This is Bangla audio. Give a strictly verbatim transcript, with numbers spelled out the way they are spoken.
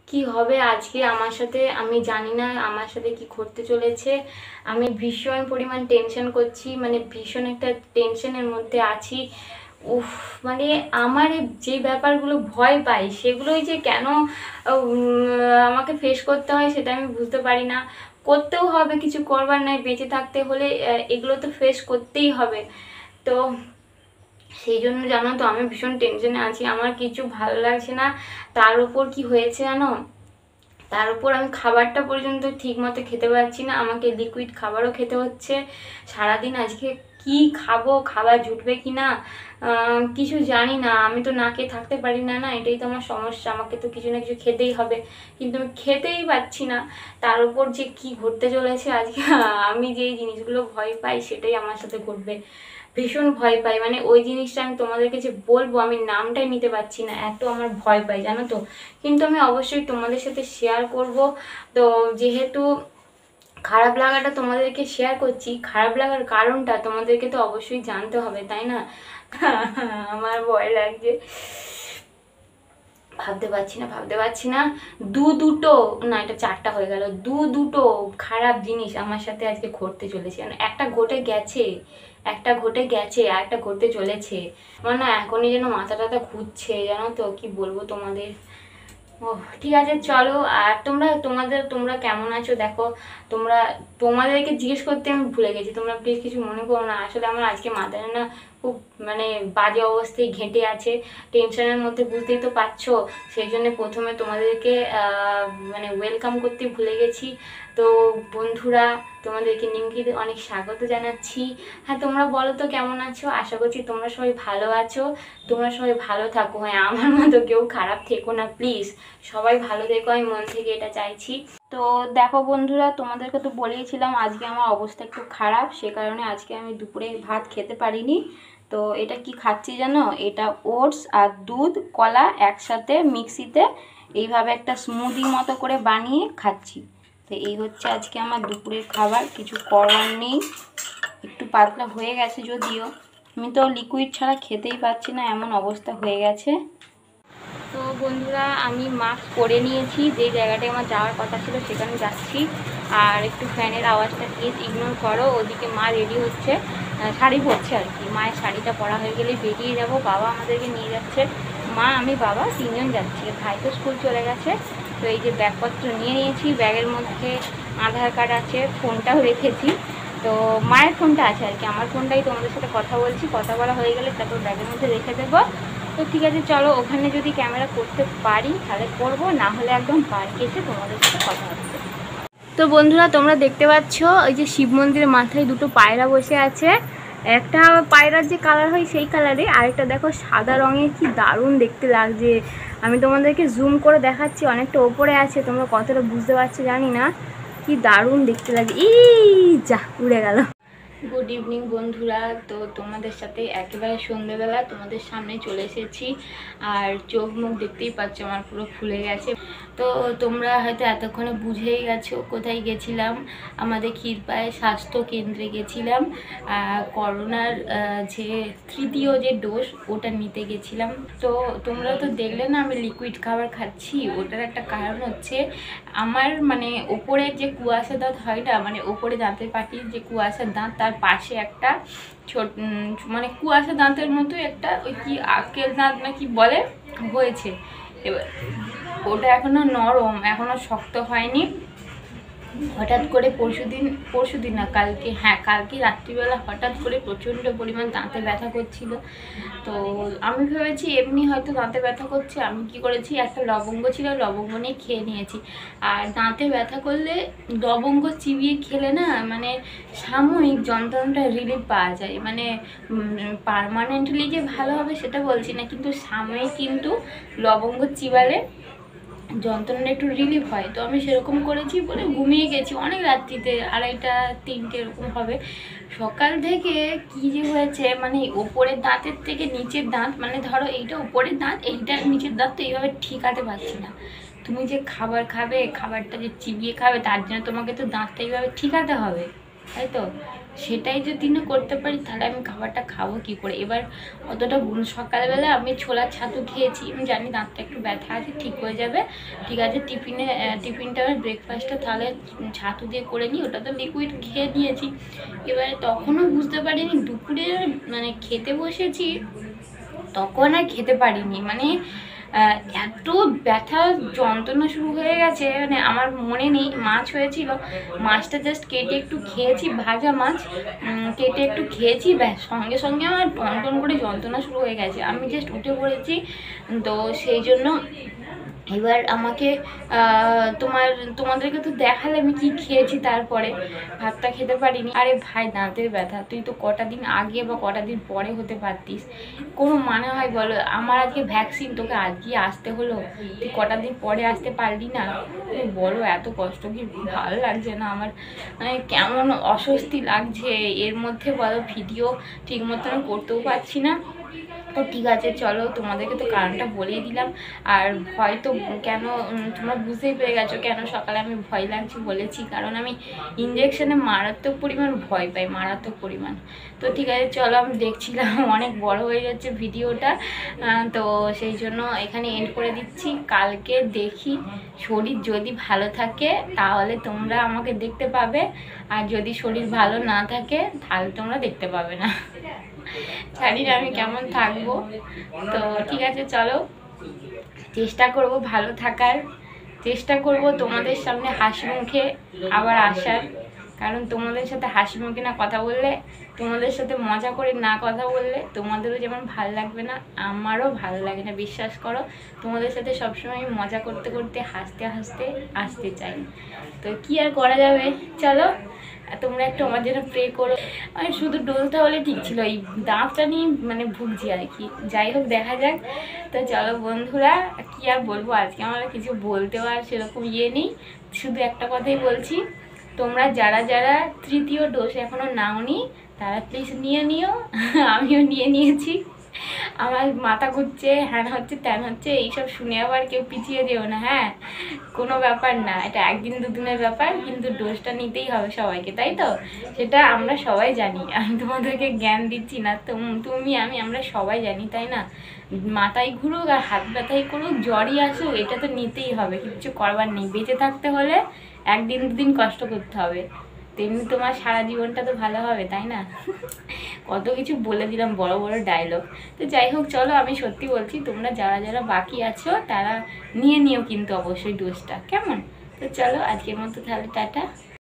কি হবে আজকে আমার সাথে আমি জানি না, আমার সাথে কি ঘটতে চলেছে। আমি ভীষণ পরিমাণ টেনশন করছি, মানে ভীষণ একটা টেনশনের মধ্যে আছি। উফ, মানে আমার যে ব্যাপারগুলো ভয় পাই সেগুলোই যে কেন আমাকে ফেস করতে হয় সেটা আমি বুঝতে পারি না। করতেও হবে, কিছু করবার নাই, বেঁচে থাকতে হলে এগুলো তো ফেস করতেই হবে। তো সেই জন্য জানো তো আমি ভীষণ টেনশনে আছি, আমার কিছু ভালো লাগছে না। তার উপর কি হয়েছে জানো, তার উপর আমি খাবারটা পর্যন্ত ঠিক মতো খেতে পারছি না, আমাকে লিকুইড খাবারও খেতে হচ্ছে সারাদিন। আজকে কি খাবো, খাবার জুটবে কি না কিছু জানি না। আমি তো না খেয়ে থাকতে পারি না, না এটাই তো আমার সমস্যা, আমাকে তো কিছু না কিছু খেতেই হবে, কিন্তু আমি খেতেই পাচ্ছি না। তার উপর যে কি ঘটতে চলেছে আজকে, আমি যেই জিনিসগুলো ভয় পাই সেটাই আমার সাথে ঘটবে। ভীষণ ভয় পাই, মানে ওই জিনিসটা আমি তোমাদেরকে যে বলবো আমি নামটাই নিতে পারছি না, এত আমার ভয় পাই জানো তো। কিন্তু আমি অবশ্যই তোমাদের সাথে শেয়ার করব। তো যেহেতু খারাপ লাগাটা তোমাদেরকে শেয়ার করছি, খারাপ লাগার কারণটা তোমাদেরকে তো অবশ্যই জানতে হবে, তাই না? আমার ভয় লাগছে, ভাবতে পারছি না ভাবতে পারছি না দু দুটো না, এটা চারটা হয়ে গেল, দু দুটো খারাপ জিনিস আমার সাথে আজকে ঘটতে চলেছে। একটা ঘটে গেছে, একটা ঘটে গেছে আর একটা ঘটতে চলেছে। আমার না এখনই যেন মাথা টাথা ঘুরছে জানো তো, কি বলবো তোমাদের। ও ঠিক আছে চলো। আর তোমরা তোমাদের তোমরা কেমন আছো দেখো। তোমরা তোমাদেরকে জিজ্ঞেস করতে আমি ভুলে গেছি, তোমরা প্লিজ কিছু মনে করো না। আসলে আমার আজকে মাথায় না খুব মানে বাজে অবস্থায় ঘেঁটে আছে, টেনশনের মধ্যে, বুঝতেই তো পারছো। সেই জন্য প্রথমে তোমাদেরকে মানে ওয়েলকাম করতে ভুলে গেছি। তো বন্ধুরা, তোমাদেরকে নিমকিতে অনেক স্বাগত জানাচ্ছি। হ্যাঁ তোমরা বলো তো কেমন আছো, আশা করছি তোমরা সবাই ভালো আছো। তোমরা সবাই ভালো থাকো, হ্যাঁ আমার মতো কেউ খারাপ থেকো না প্লিজ, সবাই ভালো থেকো, আমি মন থেকে এটা চাইছি। তো দেখো বন্ধুরা, তোমাদেরকে তো বলেইছিলাম আজকে আমার অবস্থা একটু খারাপ, সে কারণে আজকে আমি দুপুরে ভাত খেতে পারিনি। তো এটা কি খাচ্ছি জানো, এটা ওটস আর দুধ কলা একসাথে মিক্সিতে এইভাবে একটা স্মুদি মতো করে বানিয়ে খাচ্ছি। তো এই হচ্ছে আজকে আমার দুপুরের খাবার, কিছু করার নেই। একটু পাতলা হয়ে গেছে যদিও, আমি তো লিকুইড ছাড়া খেতেই পাচ্ছি না, এমন অবস্থা হয়ে গেছে। তো বন্ধুরা, আমি মাস্ক পরে নিয়েছি, যে জায়গাটায় আমার যাওয়ার কথা ছিল সেখানে যাচ্ছি। আর একটু ফ্যানের আওয়াজটা প্লিজ ইগনোর করো, ওদিকে মা রেডি হচ্ছে, শাড়ি পরছে আর কি। মায়ের শাড়িটা পরা হয়ে গেলে বেরিয়ে যাব, বাবা আমাদেরকে নিয়ে যাচ্ছে, মা আমি বাবা তিনজন যাচ্ছি, ভাই তো স্কুল চলে গেছে। তো এই যে ব্যাগপত্র নিয়ে নিয়েছি, ব্যাগের মধ্যে আধার কার্ড আছে, ফোনটাও রেখেছি। তো মায়ের ফোনটা আছে আর কি, আমার ফোনটাই তোমাদের সাথে কথা বলছি, কথা বলা হয়ে গেলে তারপর ব্যাগের মধ্যে রেখে দেবো। তো ঠিক আছে চলো, ওখানে যদি ক্যামেরা করতে পারি তাহলে করবো, না হলে একদম পার্কে এসে তোমাদের সাথে কথা হচ্ছে। তো বন্ধুরা, তোমরা দেখতে পাচ্ছ ওই যে শিব মন্দিরের মাথায় দুটো পায়রা বসে আছে, একটা পায়রার যে কালার হয় সেই কালারে, আরেকটা দেখো সাদা রঙের, কি দারুণ দেখতে লাগছে। আমি তোমাদেরকে জুম করে দেখাচ্ছি, অনেকটা ওপরে আছে, তোমরা কতটা বুঝতে পারছো জানি না, কি দারুণ দেখতে লাগে। এই যা উড়ে গেল। গুড ইভিনিং বন্ধুরা, তো তোমাদের সাথে একেবারে সন্ধ্যেবেলা তোমাদের সামনে চলে এসেছি। আর চোখ মুখ দেখতেই পাচ্ছ আমার পুরো ফুলে গেছে। তো তোমরা হয়তো এতক্ষণে বুঝেই গেছো কোথায় গেছিলাম, আমাদের ক্ষীরপায়ে স্বাস্থ্য কেন্দ্রে গেছিলাম। করোনার যে তৃতীয় যে ডোজ ওটা নিতে গেছিলাম। তো তোমরা তো দেখলে না আমি লিকুইড খাবার খাচ্ছি, ওটার একটা কারণ হচ্ছে আমার মানে ওপরের যে কুয়াশা দাঁত হয় না, মানে ওপরে দাঁতের পাটির যে কুয়াশার দাঁত তার পাশে একটা ছোট মানে কুয়াশা দাঁতের মতো একটা ওই কি আকেল দাঁত না কি বলে হয়েছে। এবার ওটা এখনো নরম, এখনো শক্ত হয়নি। হঠাৎ করে পরশু দিন পরশু দিন না কালকে, হ্যাঁ কালকে রাত্রিবেলা হঠাৎ করে প্রচণ্ড পরিমাণ দাঁতে ব্যথা করছিল। তো আমি ভেবেছি এমনি হয়তো দাঁতে ব্যথা করছে, আমি কি করেছি একটা লবঙ্গ ছিল, লবঙ্গ নিয়ে খেয়ে নিয়েছি। আর দাঁতে ব্যথা করলে লবঙ্গ চিবিয়ে খেলে না মানে সাময়িক যন্ত্রণাটা রিলিফ পাওয়া যায়, মানে পার্মানেন্টলি যে ভালো হবে সেটা বলছি না, কিন্তু সাময়িক কিন্তু লবঙ্গ চিবালে যন্ত্রণা একটু রিলিফ হয়। তো আমি সেরকম করেছি বলে ঘুমিয়ে গেছি অনেক রাত্রিতে, আড়াইটা তিনটে এরকম হবে। সকাল থেকে কি যে হয়েছে, মানে ওপরের দাঁতের থেকে নিচের দাঁত, মানে ধরো এইটা উপরের দাঁত, এইটা নিচের দাঁত, তো এইভাবে ঠিকাতে পারছি না। তুমি যে খাবার খাবে, খাবারটা যে চিবিয়ে খাবে, তার জন্য তোমাকে তো দাঁতটা এইভাবে ঠিকাতে হবে, তাই তো। সেটাই যদি না করতে পারি তাহলে আমি খাবারটা খাবো কি করে। এবার অতটা সকালবেলা আমি ছোলার ছাতু খেয়েছি, আমি জানি দাঁতটা একটু ব্যথা আছে, ঠিক হয়ে যাবে, ঠিক আছে। টিফিনে টিফিনটা ব্রেকফাস্টটা তাহলে ছাতু দিয়ে করে নিই, ওটা তো লিকুইড খেয়ে নিয়েছি। এবারে তখনও বুঝতে পারিনি, দুপুরে মানে খেতে বসেছি তখন আর খেতে পারিনি, মানে এত ব্যথা যন্ত্রণা শুরু হয়ে গেছে। মানে আমার মনে নেই, মাছ হয়েছিল, মাছটা জাস্ট কেটে একটু খেয়েছি, ভাজা মাছ কেটে একটু খেয়েছি, ব্যাস সঙ্গে সঙ্গে আমার টন টন করে যন্ত্রণা শুরু হয়ে গেছে। আমি জাস্ট উঠে পড়েছি, তো সেই জন্য এবার আমাকে তোমার তোমাদেরকে তো দেখালে আমি কি খেয়েছি, তারপরে ভাতটা খেতে পারিনি। আরে ভাই দাঁতের ব্যথা তুই তো কটা দিন আগে বা কটা দিন পরে হতে পারতিস, কোনো মানে হয় বলো? আমার আজকে ভ্যাকসিন, তোকে আজকে আসতে হলো, তুই কটা দিন পরে আসতে পারলি না? তুমি বলো এত কষ্ট কি ভালো লাগছে না আমার, মানে কেমন অস্বস্তি লাগছে এর মধ্যে বলো। ভিডিও ঠিক মতন করতেও পারছি না। তো ঠিক আছে চলো, তোমাদেরকে তো কারণটা বলেই দিলাম। আর ভয় তো কেন তোমরা বুঝতেই পেরে গেছো কেন সকালে আমি ভয় লাগছে বলেছি, কারণ আমি ইঞ্জেকশনে মারাত্মক পরিমাণ ভয় পাই, মারাত্মক পরিমাণ। তো ঠিক আছে চলো, আমি দেখছিলাম অনেক বড় হয়ে যাচ্ছে ভিডিওটা, তো সেই জন্য এখানে এন্ড করে দিচ্ছি। কালকে দেখি শরীর যদি ভালো থাকে তাহলে তোমরা আমাকে দেখতে পাবে, আর যদি শরীর ভালো না থাকে তাহলে তোমরা দেখতে পাবে না। জানি না আমি কেমন থাকবো। তো ঠিক আছে চলো, চেষ্টা করব ভালো থাকার, চেষ্টা করব তোমাদের সামনে হাসি মুখে আবার আসার, কারণ তোমাদের সাথে হাসি মুখে না কথা বললে, তোমাদের সাথে মজা করে না কথা বললে তোমাদেরও যেমন ভালো লাগবে না, আমারও ভালো লাগে না। বিশ্বাস করো, তোমাদের সাথে সবসময় মজা করতে করতে হাসতে হাসতে আসতে চাই। তো কি আর করা যাবে, চলো তোমরা একটু আমার জন্য প্রে করো। আমি শুধু ডোলটা হলে ঠিক ছিল, এই দাঁতটা নিয়ে মানে ভুগছি আর কি। যাই হোক দেখা যাক। তো চলো বন্ধুরা, কি আর বলবো, আজকে আমার কিছু বলতেও আর সেরকম ইয়ে নেই, শুধু একটা কথাই বলছি, তোমরা যারা যারা তৃতীয় ডোজ এখনো নাওনি তারা প্লিজ নিয়ে নিও। আমিও নিয়ে নিয়েছি, আমার মাথা ঘুরছে, হ্যান হচ্ছে ত্যান হচ্ছে, এইসব শুনে আবার কেউ পিছিয়ে যেও না। হ্যাঁ, কোনো ব্যাপার না, এটা একদিন দুদিনের ব্যাপার, কিন্তু ডোজটা নিতেই হবে সবাইকে, তাই তো? সেটা আমরা সবাই জানি, আমি তোমাদেরকে জ্ঞান দিচ্ছি না, তুমি আমি আমরা সবাই জানি, তাই না? মাথায় ঘুরুক আর হাত ব্যথাই করুক, জ্বরই আসুক, এটা তো নিতেই হবে, কিচ্ছু করবার নেই। বেঁচে থাকতে হলে একদিন দুদিন কষ্ট করতে হবে, তেমনি তোমার সারা জীবনটা তো ভালো হবে, তাই না? কত কিছু বলে দিলাম, বড় বড় ডায়লগ। তো যাই হোক চলো, আমি সত্যি বলছি, তোমরা যারা যারা বাকি আছো তারা নিয়ে নিও কিন্তু অবশ্যই ডোজটা, কেমন? তো চলো আজকের মতো তাহলে টাটা।